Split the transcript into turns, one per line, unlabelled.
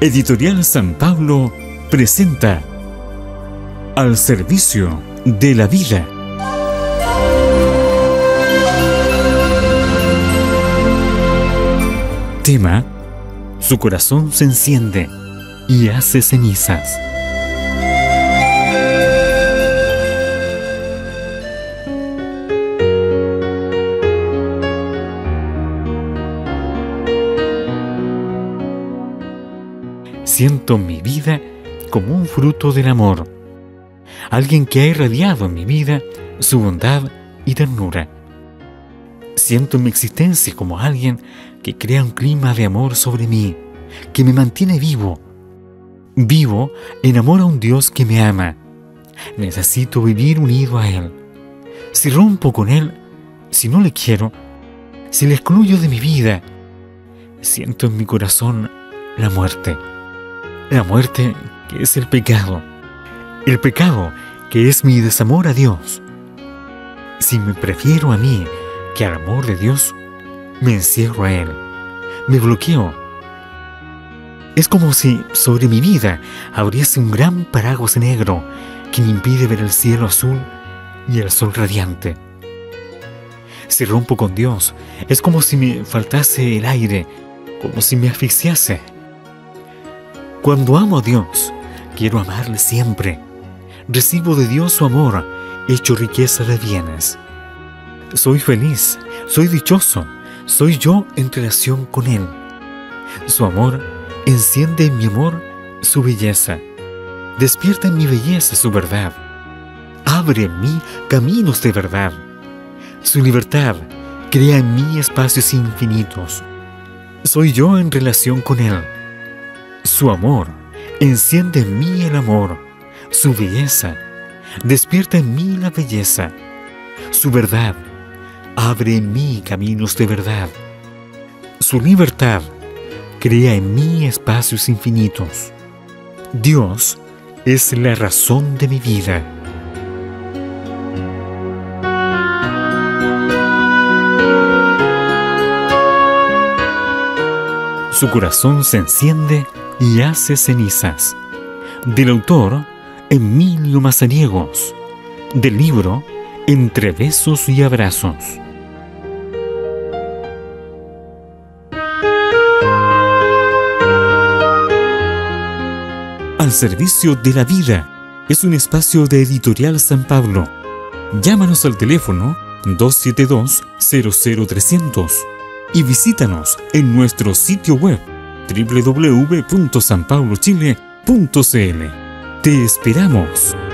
Editorial San Pablo presenta Al servicio de la vida. Tema: su corazón se enciende y hace cenizas. Siento mi vida como un fruto del amor, alguien que ha irradiado en mi vida su bondad y ternura. Siento mi existencia como alguien que crea un clima de amor sobre mí, que me mantiene vivo. Vivo en amor a un Dios que me ama. Necesito vivir unido a Él. Si rompo con Él, si no le quiero, si le excluyo de mi vida, siento en mi corazón la muerte. La muerte que es el pecado que es mi desamor a Dios. Si me prefiero a mí que al amor de Dios, me encierro a Él, me bloqueo. Es como si sobre mi vida abriese un gran paraguas negro que me impide ver el cielo azul y el sol radiante. Si rompo con Dios, es como si me faltase el aire, como si me asfixiase. Cuando amo a Dios, quiero amarle siempre. Recibo de Dios su amor, hecho riqueza de bienes. Soy feliz, soy dichoso, soy yo en relación con Él. Su amor enciende en mi amor su belleza. Despierta en mi belleza su verdad. Abre en mí caminos de verdad. Su libertad crea en mí espacios infinitos. Soy yo en relación con Él. Su amor enciende en mí el amor, su belleza despierta en mí la belleza, su verdad abre en mí caminos de verdad, su libertad crea en mí espacios infinitos. Dios es la razón de mi vida. Su corazón se enciende y hace cenizas. Del autor Emilio Mazariegos. Del libro Entre besos y abrazos. Al servicio de la vida es un espacio de Editorial San Pablo. Llámanos al teléfono 272-00300 y visítanos en nuestro sitio web www.sanpablochile.cl. Te esperamos.